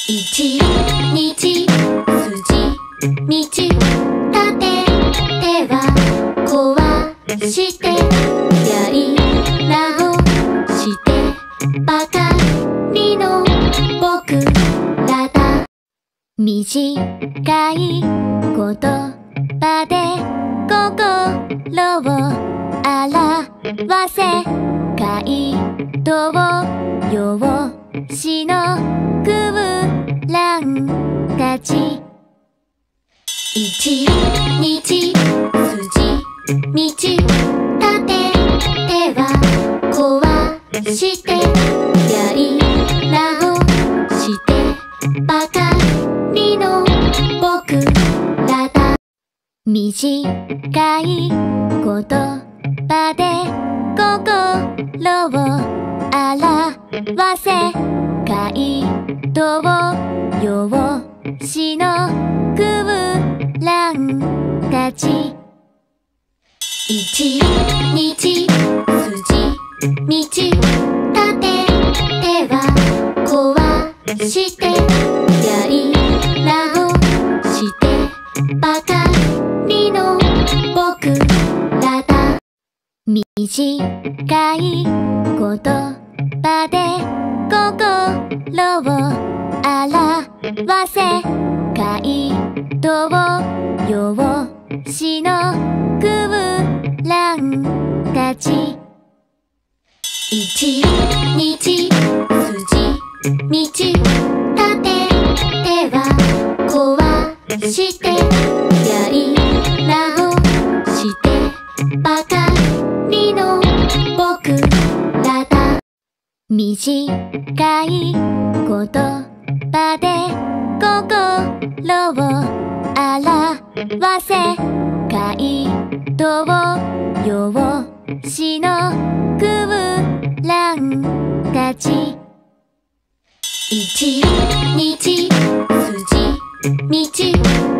一日筋道立て手は壊してやり直してばかりの僕らだ。短い言葉で心を表せ街道用紙の空欄たち。一日筋道立て手は壊してやり直してばかりの僕らだ。短い言葉で心を表せ街道用紙の空欄たち。一日筋道立て手は壊してやり直してばかりの僕らだ。短い言葉で心を表せ街道用紙の空欄たち。一日筋道立て手は壊してやり直してばかりの僕らだ。短い言葉で心を表せ街道用紙の空欄たち。一日筋道